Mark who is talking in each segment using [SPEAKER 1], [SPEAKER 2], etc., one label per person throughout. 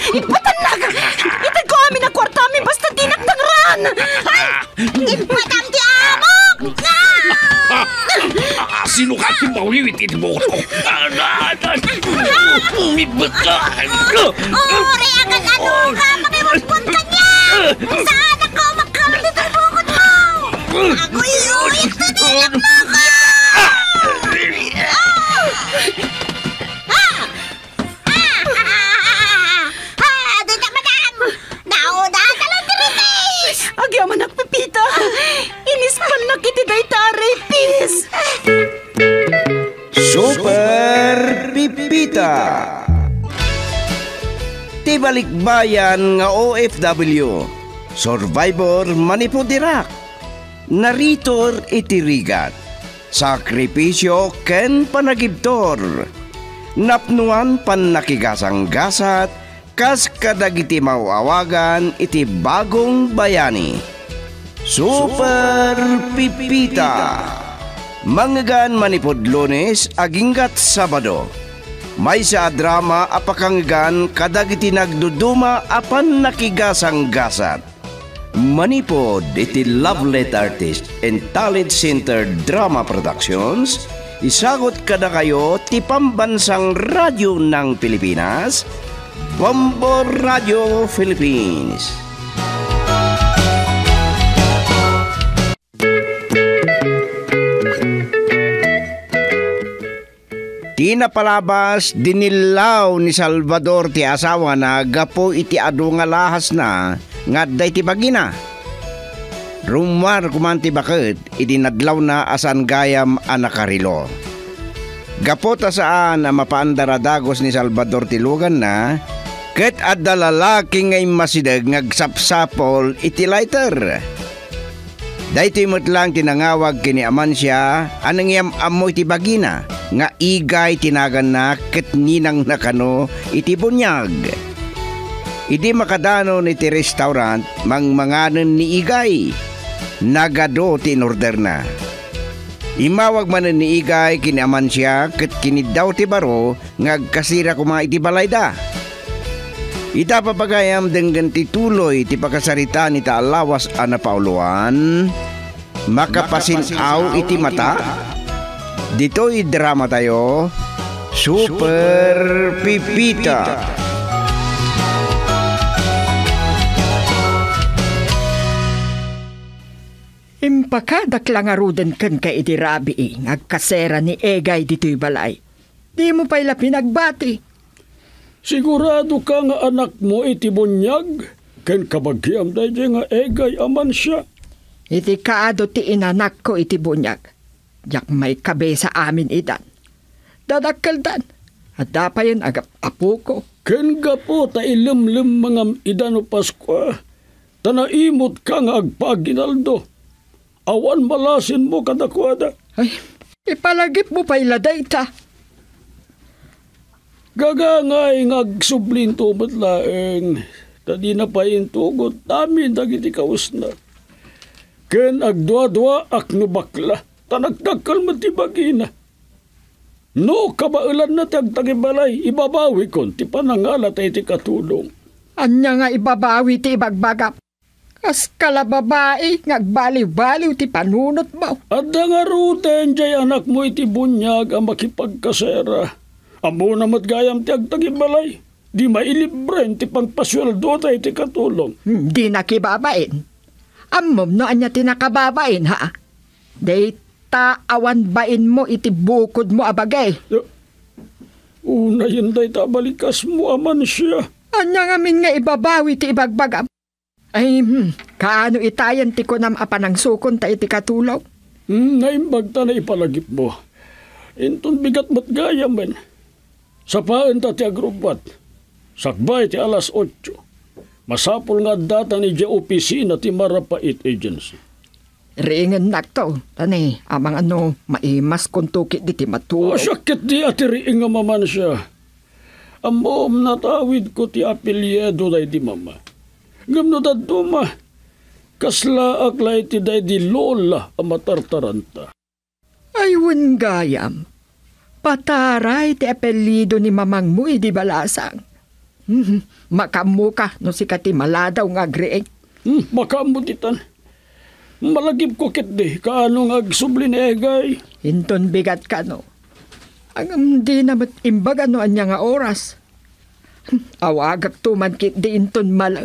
[SPEAKER 1] Ipatanag! Itag ko amin na kwarta amin basta tinagtangran! Ay! Ipatam ti amok!
[SPEAKER 2] Sino ka ti mawiwitin mo ko? Umibot ka!
[SPEAKER 1] Reagan ano ka! Makimuspon ka niya! Saan ako magkamali ng bukod mo? Ako'y uyik na nilak mo ko! Agyaman ang pipita. Inispan na kiti day taray, pis.
[SPEAKER 3] Super Pipita. Tibalikbayan nga OFW. Survivor manipudirak. Naritor itirigat. Sakripisyo ken panagibtor. Napnuan pan nakigasang-gasat. Kas kadagiti mawawagan iti bagong bayani. Super Pipita. Manggan manipod Lunes aginggat Sabado. May sa drama apakanggan kadagiti nagduduma apan nakigasang gasat. Manipod iti Lovelet Artist and Talent Center Drama Productions. Isagot kada kayo ti pambansang radyo ng Pilipinas, Bombo Radio Philippines. Tinapalabas dinilaw ni Salvador ti asawa na gapo iti adu nga lahas na ngadday ti bagina. Rumar kumanti bakit idinadlaw na asan gayam anakarilo. Gapo ta saan na mapaandaradagos ni Salvador ti lugan na ket adda lalaki ngay masidag ngagsapsapol iti lighter. Daytoy lang tinangawag kini Amansya anang yam amoy iti bagina nga igay tinagan na ket ninang nakano iti bunyag. Idi makadano iti restaurant mangmanganen ni igay. Nagado ti inorder na. Imawag man ni igay kini Amansya ket kinidaw ti baro ngagkasira kuma iti balayda. Ita papagayam denggan ti tuloy ti pakasarita ni taalawas ana pauluan makapasinaw iti mata. Dito'y drama tayo, Super Pipita.
[SPEAKER 4] Impakadak lang arudan kan ka iti rabi ngagkasera ni Egay dito'y balay. Di mo pa'y pinagbati.
[SPEAKER 5] Sigurado ka nga anak mo iti bunyag, ken kabagyam dahi nga Egay Amansya.
[SPEAKER 4] Iti kaado ti inanak ko iti bunyag. Yak may kabe sa amin idan. Dadakkel dan. At dapayan agap apo ko.
[SPEAKER 5] Ken gapo ta ilimlim mga idan o Paskwa. Tanaimot ka nga agpaginaldo. Awan malasin mo kadakwada.
[SPEAKER 4] Ay, ipalagip mo pa iladay ta.
[SPEAKER 5] Gagangay ngagsublin tumot laeng. Tadi na pa intugot namin dagiti kaus na. Ken agdwa-dwa akno bakla. Tanagdagkal mo ti bagina. No, kabailan na tagtagibalay. Ibabawi kon ti panangalat ay ti katulong.
[SPEAKER 4] Anya nga ibabawi ti ibagbagap. Kas kalababae, ngagbaliw-baliw ti panunot mo.
[SPEAKER 5] Adda nga ruten jay anak mo iti bunyag ang makipagkasera. Amo namat gayam ti agtagibalay. Di mailibren ti pangpasweldo tayo ti katulong.
[SPEAKER 4] Di nakibabain. Amom no anya ti nakababain ha. Dayta awan bain mo iti bukod mo abagay.
[SPEAKER 5] Una yun day tabalikas mo Amansya.
[SPEAKER 4] Anya nga min nga ibabawi ti ibagbagam. Ay, kaano itayan ti kunam apanang sukon ta iti katulaw?
[SPEAKER 5] Naimbag ta na ipalagip mo. Inton bigat mo't gaya man. Sapaan ta ti agrubat. Sakbay ti alas 8. Masapol nga data ni di opisina ti Marapait Agency.
[SPEAKER 4] Ringen nakto. Tani, amang ano, maimas kuntukit di ti matulog.
[SPEAKER 5] Sakit di ati ring nga maman siya. Amom natawid ko ti apelyedo day di mama. Gamno daduma, kasla aklay ti day di lola ang matartaranta.
[SPEAKER 4] Ayun gayam, pataray ti apelido ni mamang mo di balasang. Makamu ka no si kati maladaw nga agrieng.
[SPEAKER 5] Makamuditan. Malagip ko kit di, kaano nga agsubli ni Egay.
[SPEAKER 4] Hinton bigat ka no. Ang di namat imbag ano anya nga oras. Awagak tuman kit di inton malaw.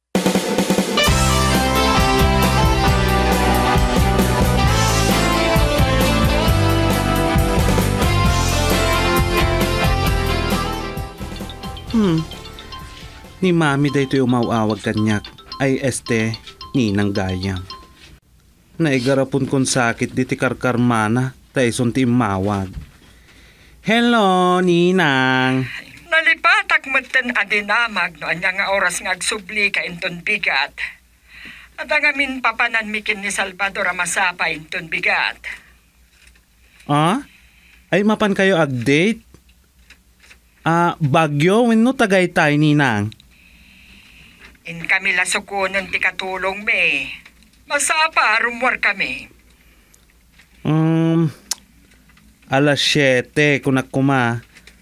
[SPEAKER 6] Ni mami daytoy umawawag kanyak ay ninang gayam. Naigarapon kon sakit di ti karkarmana tayson ti mawag. Hello, ninang.
[SPEAKER 4] Nalipatak maten adinamag no anya nga oras nga agsubli ka inton bigat. At ang amin papanan mikin ni Salvador masapa inton bigat.
[SPEAKER 6] Ay mapan kayo agdate? Bagyo wenno Tagaytay, ninang.
[SPEAKER 4] In kami lasukunan ti katulong me. Masapa rumor kami.
[SPEAKER 6] Alas 7 kunak kuma.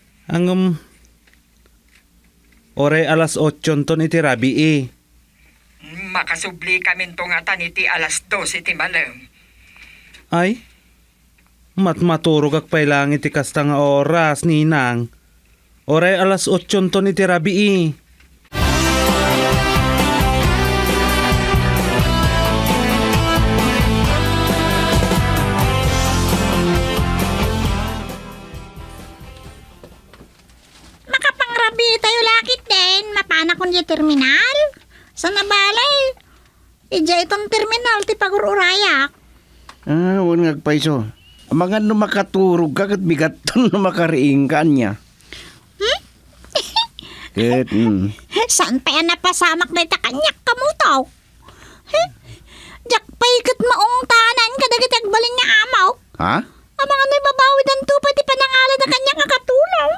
[SPEAKER 6] Ore alas 8 ton iti rabii.
[SPEAKER 4] Makasubli kami tungatan iti alas 2 iti malam.
[SPEAKER 6] Ay, maturog ak pailang iti kastang oras, ninang. Ore alas 8 ton iti rabii.
[SPEAKER 1] Makapangrabi tayo lakit din. Mapana kung di terminal. Sa nabalay. Ija itong terminal ti pagururayak.
[SPEAKER 3] Huwag ngagpaiso. Mga no makaturog ka kat bigat ton no makariing ka niya.
[SPEAKER 1] Saan pa yan napasamak na itakanyak kamutaw? Diyak pa ikat maong tanan kadagit agbalin niya amaw.
[SPEAKER 3] Ha?
[SPEAKER 1] Ang mga nababawi ng tupad ti panangala na kanyang kakatulaw.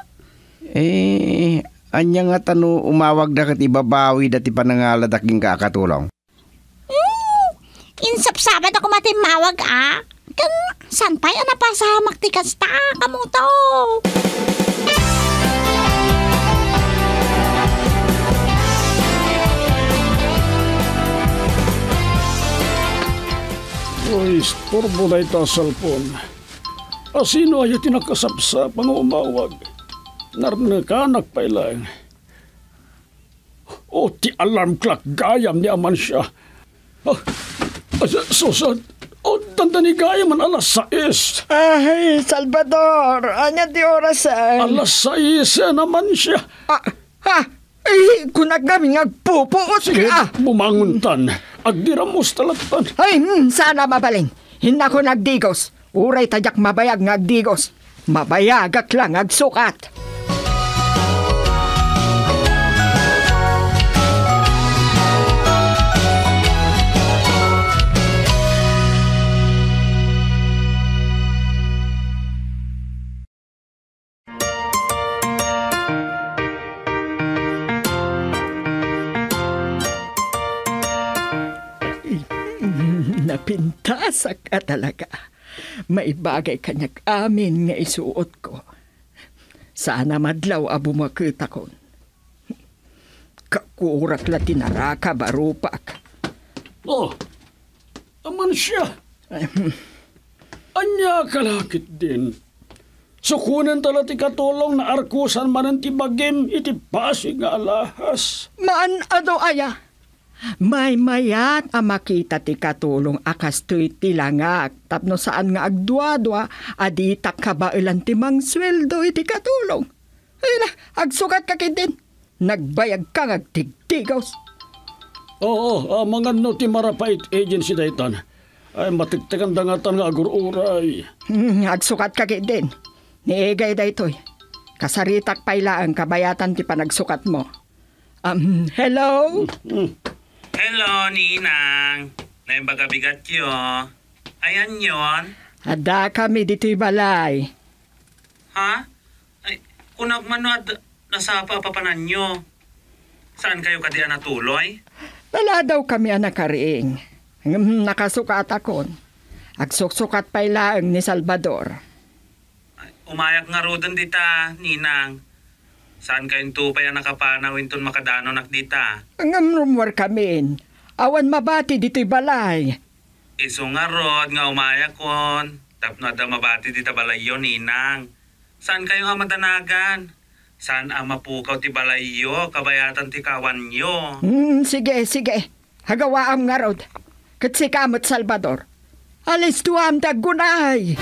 [SPEAKER 3] Anya nga tano umawag da kat ibabawi dati panangalad aking kakatulong.
[SPEAKER 1] Insapsabat ako matimawag Kan, saan pa yan napasamak ti kasta kamutaw?
[SPEAKER 5] Uy, storbo na ito salpon. Sino ay tinakasapsa pang umawag? Narnakanak pa ilang. Ti alarm clock gayam ni aman siya. Susad, tanda ni gayam man alas 6.
[SPEAKER 4] Ay, Salvador, anya di oras
[SPEAKER 5] Alas 6 naman siya.
[SPEAKER 4] Ay, kunag kami ngagpupuot ka.
[SPEAKER 5] Bumanguntan, agdiramos talatan.
[SPEAKER 4] Ay, sana mabaling. Hinna ko nagdigos. Uray tadyak mabayag ngagdigos. Mabayagak lang agsukat. Napintasak ka talaga. May bagay kanyak amin nga isuot ko. Sana madlaw abo makita ko. Kakurak la tinaraka barupak.
[SPEAKER 5] Aman siya. Anya kalakit din. Sukunan tala ti katulong na arkusan man ti bagim iti pasig nga alahas.
[SPEAKER 4] Maan ado aya? May mayat a makita ti katulong akas to'y tilangak tapno saan nga agdwa-dwa aditak kabailan ti mang sweldo iti katulong. Ay na, agsukat ka din. Nagbayag ka ngagtigtigaws.
[SPEAKER 5] Oo, mga no ti Marapait Agency daytan. Ay matigtagan dangatan nga agururay.
[SPEAKER 4] Agsukat ka din. Niegay daytoy. Kasaritak paila ang kabayatan ti panagsukat mo. Hello?
[SPEAKER 6] Hello, ninang. Naimbaga bigat yo. Ayan yon.
[SPEAKER 4] Ada kami dito'y balay.
[SPEAKER 6] Ha? Ay, kunag manood nasapa papanan nyo. Saan kayo kadi natuloy?
[SPEAKER 4] Wala daw kami anakariing. Nakasukat akon. Agsuksukat pailaang ni Salvador.
[SPEAKER 6] Ay, umayak nga rodan dita, ninang. Saan kayong tupay ang nakapanawin ton makadanon nakdita?
[SPEAKER 4] Ngam rumwar kami. Awan mabati dito'y balay.
[SPEAKER 6] Iso nga rod nga umaya kon. Tapno da mabati dita balayo ninang. Saan kayo nga madanagan? Saan ang mapukaw ti balayo, kabayatan ti kawan nyo?
[SPEAKER 4] Sige. Hagawaam nga rod. Katsi kamot Salvador. Alis tuam tagunay.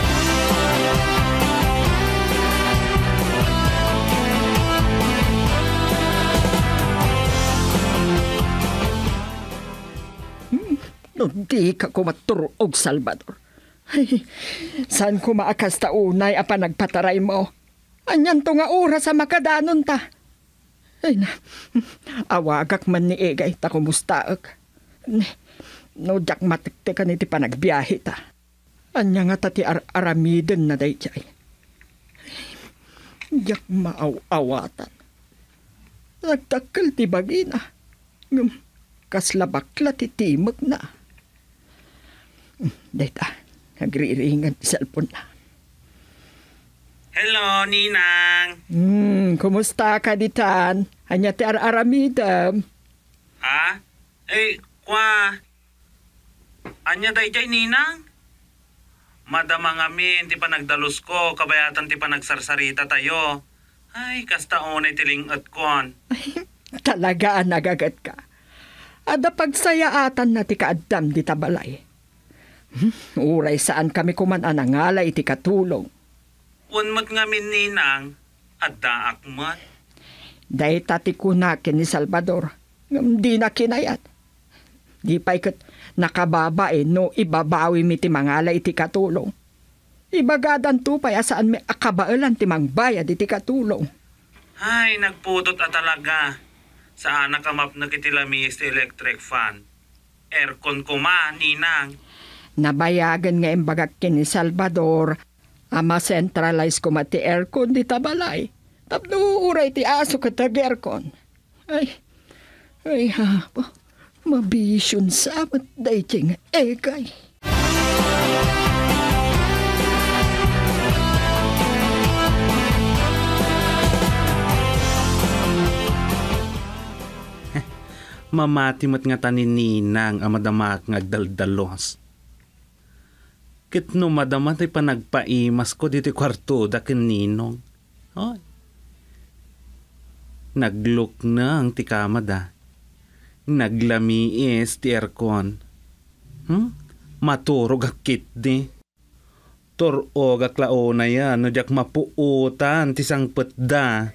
[SPEAKER 4] Di ka ko maturog, Salvador. Ay, saan ko maakas ta unay apa nagpataray mo? Anyan to nga oras sa makadanon ta. Ay na, awagak man ni Egay ta kumustaag. No, jak matikte ka niti panagbiyahe ta. Anya nga ta ti aramiden na day jay. Jak maaw-awatan. Nagtakal ti bagina. Kaslabakla ti timag na. Deta, nagriringan ti cellphone na.
[SPEAKER 6] Hello, ninang.
[SPEAKER 4] Kumusta ka ditan? Anya ti aramidam.
[SPEAKER 6] Ha? Kwa. Anya dayjay ninang? Madama ngamin, ti panagdalos ko, kabayatan ti panagsarsarita tayo. Ay, kasta unay tilingat kon.
[SPEAKER 4] Talaga nagagat ka. Ada pagsayaatan na ti kaadam di tabalay. Uray saan kami kuman anangalay ti katulong.
[SPEAKER 6] Unmat ngamin ninang, at daak mat.
[SPEAKER 4] Day tati kunakin ni Salvador. Di na kinayat. Di pa ikat nakababae no ibabawi mi ti mangalay ti katulong. Ibagadan to pa saan mi akabailan ti mangbaya di ti katulong.
[SPEAKER 6] Ay, nagputot at talaga. Saan nakamap na kitilamis ti electric fan. Aircon kuma, ninang.
[SPEAKER 4] Nabayagan nga imbagak ni Salvador. Ama centralize ko mati aircon di tabalay. Tapno uray ti aso katag aircon. Ay hapo. Mabisyon sa amat day ting egay.
[SPEAKER 6] Mamati mat nga tanin ninang ang madamak ngagdaldalos. Kitno madamat ay panagpaimas ko dito kwarto dakin ninong. Oy. Nagluk na ang tikamada. Naglamiis ti aircon. Maturog akit di. Turog aklao na yan no jak mapuutan ti sangpet da.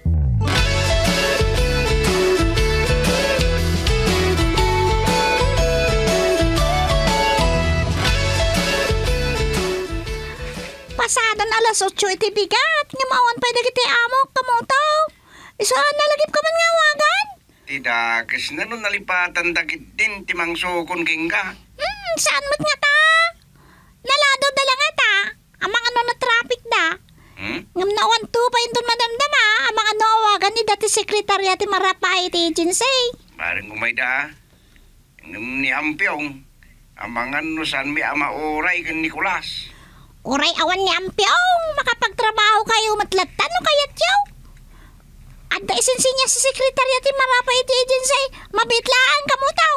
[SPEAKER 1] Pasadan alas 8 iti bigat. Nga mawan pa dagiti amok kamutaw. Isaan nalagip ka man nga wagan?
[SPEAKER 3] Tidakas na nun nalipatan dagit din timang sukon kingga.
[SPEAKER 1] Saan mo't nga ta? Nalado da lang ta. Ang mga no na traffic da. Ngam nawan to pa yun dun madamdama. Ang mga no awagan ni dati sekretarya ti Marapay ti agency.
[SPEAKER 3] Parang umayda. Ngam ni Ampyong. Ang mga no saan may ama oray kan Nicolas.
[SPEAKER 1] Uray awan ni Ampyong. Makapagtrabaho kayo matlatan no kayat yaw. At da isinsin niya sa sekretarya ti Marapay ti agency. Mabitlaan kamutaw.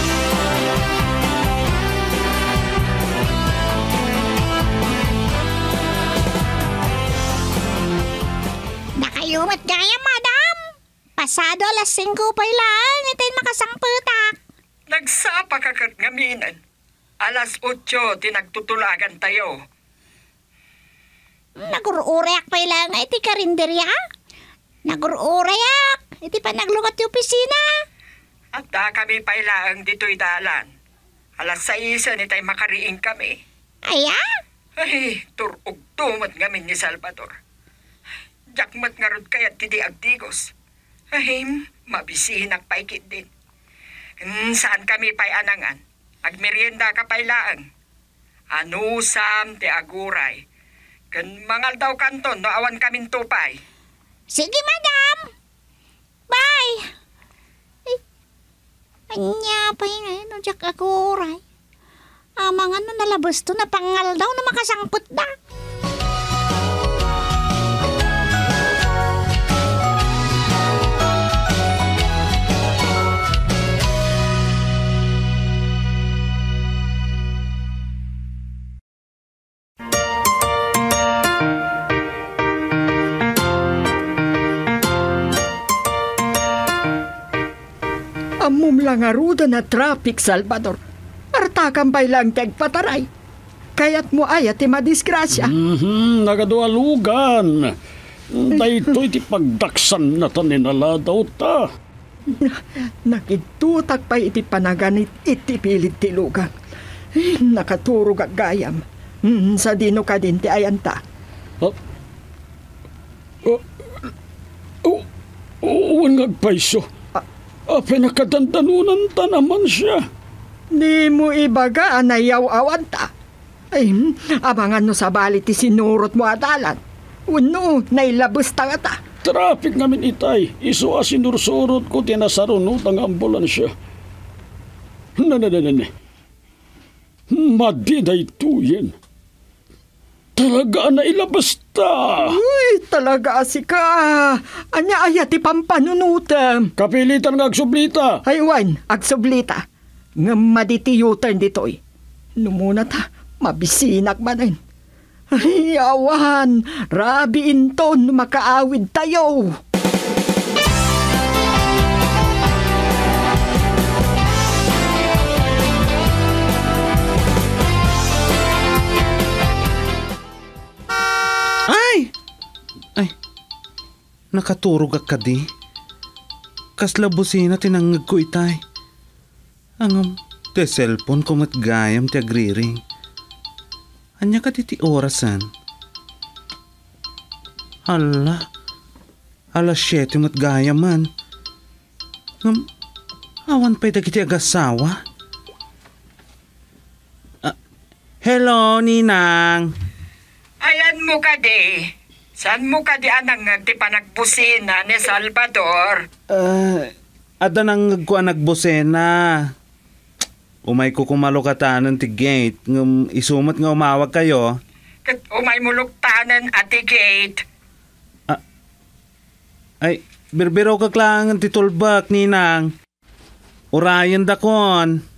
[SPEAKER 1] Nakayumat gaya, madam. Pasado alas 5 pa lang. Ito'y makasangputak.
[SPEAKER 7] Nagsapa kakat ngaminan. Alas 8 tinagtutulagan tayo.
[SPEAKER 1] Nagurureak pa lang iti karinderya. Nagurureak. Iti pa naglukat yung opisina.
[SPEAKER 7] At da kami pailaang dito'y dalan. Alas 6 nitay makariing kami.
[SPEAKER 1] Aya?
[SPEAKER 7] Ay, turog tumat ngamin ni Salvador. Jakmat nga rod kayat ti agdigos. Ay, mabisinak paikit din. Saan kami pa'y anangan? Agmerienda ka pailaang. Anusam ti aguray. Kan mangal daw kanton no awan kaming tupay.
[SPEAKER 1] Sige, madam. Bye. Ay, anya pa yun. No, jak aguray. Mga no nalabas to na pangal daw na makasangput da.
[SPEAKER 4] Amom lang nga ruda na traffic, Salvador. Artakan pa'y lang tagpataray. Kaya't mo ay ti madisgrasya.
[SPEAKER 5] Nagadualugan. Dahito iti pagdaksan na taninala daw ta.
[SPEAKER 4] Nakitutak pa iti panaganit iti pilit ti lugan. Nakaturog ag gayam. Sa dino ka din ti ayanta.
[SPEAKER 5] Uwan ngagpaiso. Pinakadandanunan ta naman siya.
[SPEAKER 4] Di mo ibaga anayaw-awan ta. Ay, abangan no sa bali ti sinurot mo adalan. Uno, nailabos ta nga ta.
[SPEAKER 5] Traffic ngamin itay. Iso asinursurot ko tinasarunot ang ambulansya. Nanananane. Madiday tuyen. Talaga na ilabas ta.
[SPEAKER 4] Uy, talaga si ka. Anya ayati pampanunutem.
[SPEAKER 5] Kapilitan nga agsublita.
[SPEAKER 4] Ay, wan, agsublita. Nga maditiyutan dito'y. Numuna ta, mabisinak manin. Ay, awan, rabi inton makaawid tayo.
[SPEAKER 8] Ay, nakaturog ka di. Kasla busina tinangag ko itay. Angam, te cellphone ko matgayam ti agriring. Anya ka ti orasan. Hala, alas 7 matgayam man. Ngam, awan pa'y dagiti agasawa. Hello, Ninang.
[SPEAKER 7] Ayan mo ka di. Saan mo ka di anang ti panagbusina ni Salvador?
[SPEAKER 8] Ada nang nagkuha nagbosena. Umay ko kumalukatanan ti gate. Isumat nga umawag kayo.
[SPEAKER 7] Kat umay muluktanan at ti gate.
[SPEAKER 8] Ay, birbiro ka klang ti tulbak, Ninang. Urayan dakon.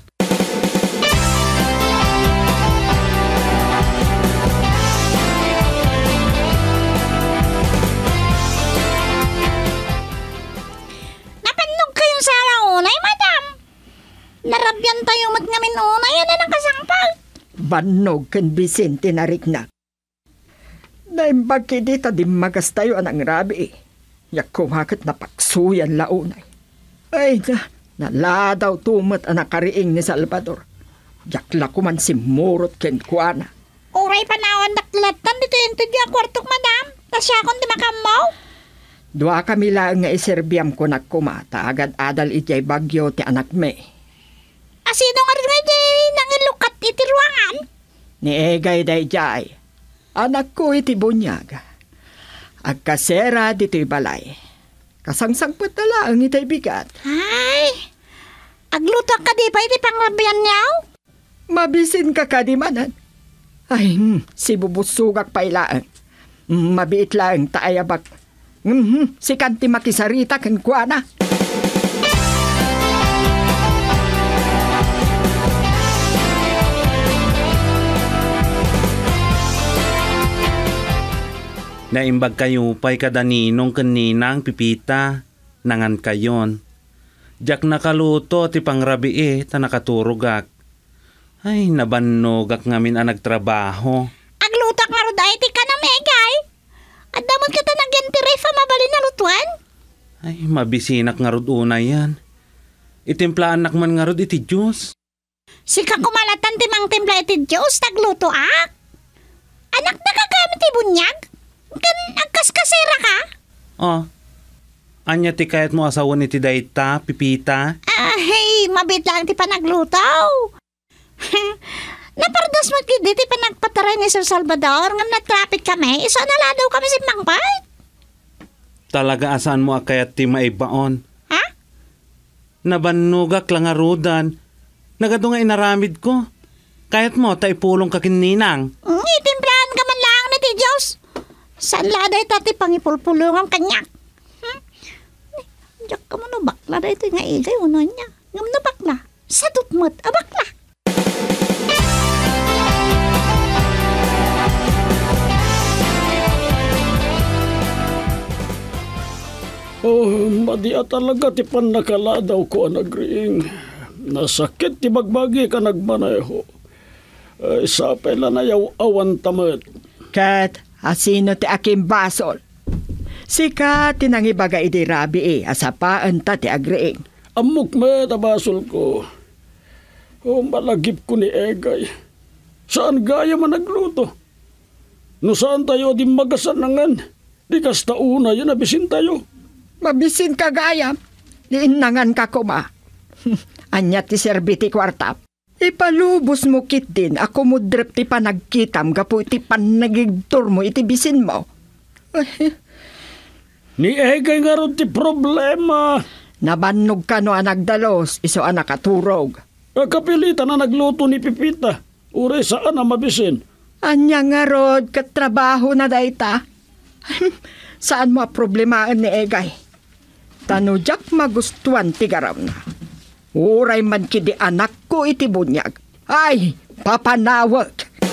[SPEAKER 1] Narabyan tayo mat ngamin una, yan na nakasangpal.
[SPEAKER 4] Banog kan Vicente na riknak. Naimbag dita di magas tayo anang rabi. Yak kumakit na paksuyan launay. Ay naladaw tumat ang nakariing ni Salvador. Yak lakuman si Murot ken kuana.
[SPEAKER 1] Uray panawan daklatan dito yung tudya kwartok madam. Tasya akong di makamaw.
[SPEAKER 4] Dua kami lang nga iserbiam ko na kumata. Agad adal ijay bagyo ti anak me.
[SPEAKER 1] Asino nga rin nga nangilukat iti ruangan?
[SPEAKER 4] Ni Egay Dayjay. Anak ko iti bunyag. Agkasera dito'y balay. Kasangsangpot na lang itay bigat.
[SPEAKER 1] Ay, aglutak ka di pa iti pangrabian niyaw?
[SPEAKER 4] Mabisin ka ka di manan. Ay, si bubusugak pa ilaan. Mabiit lang taayabak. Si kanti makisarita kan kuana.
[SPEAKER 8] Naimbag kayo pa'y kadaninong kaninang pipita, nangan kayon. Diyak nakaluto ti pangrabi ta nakaturugak. Ay, nabanogak ngamin ang nagtrabaho.
[SPEAKER 1] Aglutak nga roday ti ka na megay. At damot ka tanagyan ti refa mabalin na lutuan?
[SPEAKER 8] Ay, mabisinak nga rod una yan. Itimplaan nakman nga rod iti Diyos.
[SPEAKER 1] Sika kumalatan ti mang timpla iti Diyos, tagluto ak. Anak nakagamit ti bunyag? Kan agkaskasera ka?
[SPEAKER 8] Oh, anya ti kayat mo asawan iti dayta, pipita?
[SPEAKER 1] Hey, mabit lang ti panaglutaw. Napardas mo kidi ti panagpataray ni Sir Salvador nga na-traffic kami, isa naladaw kami si Mangpait.
[SPEAKER 8] Talaga asaan mo akayat ti maibaon?
[SPEAKER 1] Ha?
[SPEAKER 8] Nabanugak lang arudan. Nagado nga inaramid ko. Kayat mo, taipulong ka kininang.
[SPEAKER 1] Itimplahan ka man lang na ti Diyos. Saan laday tati pangipulpulong ang kanyak? Diyak ka mo no bakla da ito nga igay uno niya. Ngam no bakla. Sadutmot a bakla.
[SPEAKER 5] Oh, madia talaga ti panakala daw ko anagriing. Nasakit ti bagbagi ka nagmaneho. Ay, sapay lang na yaw awan tamat.
[SPEAKER 4] Kat, asino ti aking basol. Sika tinangibaga iti rabi asapaan ta ti agriing.
[SPEAKER 5] Amok met abasol ko. Oh, malagip ko ni Egay. Saan gaya man nagluto? No saan tayo di magasanangan? Di kasta una yun abisin tayo.
[SPEAKER 4] Mabisin ka gaya. Liinangan ka kuma. Anya ti serbiti kwartap. Ipalubos mo kit din. Ako mo drep ti panagkitam. Gapo iti panagigtur mo iti bisin mo.
[SPEAKER 5] Ni Egay nga ron ti problema.
[SPEAKER 4] Nabannog ka no anagdalos. Iso anakaturog.
[SPEAKER 5] Kapilitan na nagluto ni Pipita. Ure saan na mabisin?
[SPEAKER 4] Anya nga rod, katrabaho na dayta. Saan mo problemaan ni Egay? Tanujak magustuhan ti garam na. Uray man kidi anak ko iti bunyag. Ay, papanawag.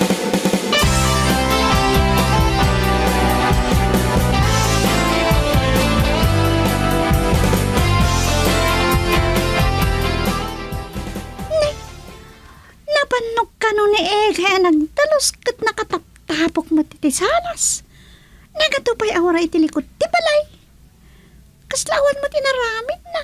[SPEAKER 1] Napanog ka no ni Egay nagdalos kat nakataptapok mo ti salas. Nagatupay awara iti likod ti balay. Kaslawan mo tinaramid na.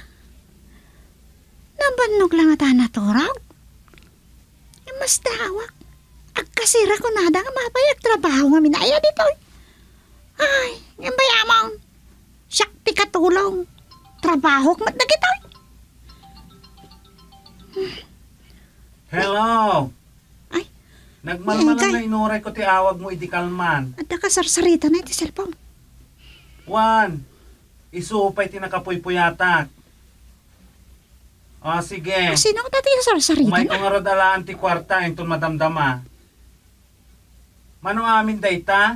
[SPEAKER 1] Nabanog lang at naturag. Mas dawak. Agkasira ko nada nga mapayag trabaho nga minaya dito. Ay, yung bayamang. Siyak ti katulong. Trabaho mat na kita.
[SPEAKER 8] Hello!
[SPEAKER 1] Ay,
[SPEAKER 8] Nagmalmalan
[SPEAKER 1] Egay.
[SPEAKER 8] na inuray ko ti awag mo iti kalman.
[SPEAKER 1] At nakasarsarita na iti cellphone.
[SPEAKER 8] Juan, isupay ti nakapuypuyatak. O sige,
[SPEAKER 1] Sino ko dati yung sarsarita
[SPEAKER 8] umay ko
[SPEAKER 1] na?
[SPEAKER 8] nga rod alaan ti kwarta yung madamdama. Mano amin dayta?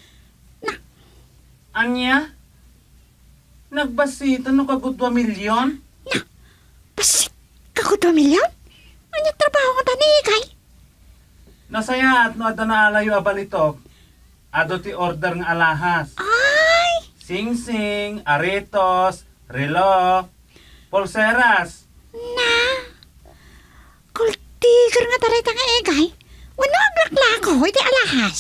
[SPEAKER 8] Anya? Nagbasita no kagud 2 milyon?
[SPEAKER 1] Pasit ka ko 2 milyon? Ano trabaho ko tani, Egay?
[SPEAKER 8] Nasaya at no ada na alayo abalitok. Ado ti order nga alahas.
[SPEAKER 1] Ay,
[SPEAKER 8] Sing-sing, aretos, relo, pulseras.
[SPEAKER 1] na. Kultigar nga tarita nga, Egay. Wala ang laklako, iti alahas.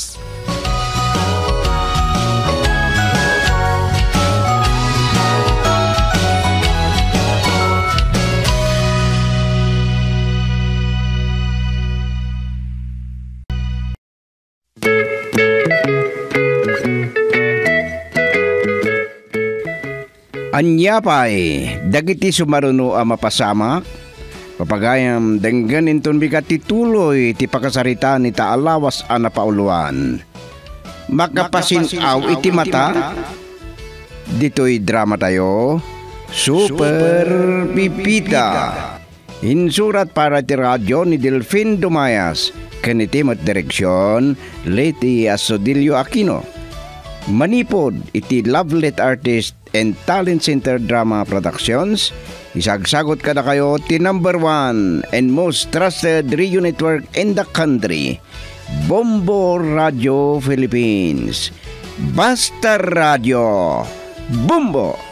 [SPEAKER 3] Anya pa'y, dagiti sumaruno a mapasamak, papagayam denggan inton bigat tituloy ti pakasarita ni taalawas a napauluan. Makapasinaw iti mata, dito'y drama tayo, Super Pipita. Insurat para ti radyo ni Delfin Dumayas, kanitimot direksyon, Leti Asodilio Aquino. Manipod iti Lovelet Artist and Talent Center Drama Productions. Isagsagot ka na kayo ti number 1 and most trusted radio network in the country, Bombo Radio Philippines. Basta Radio Bombo!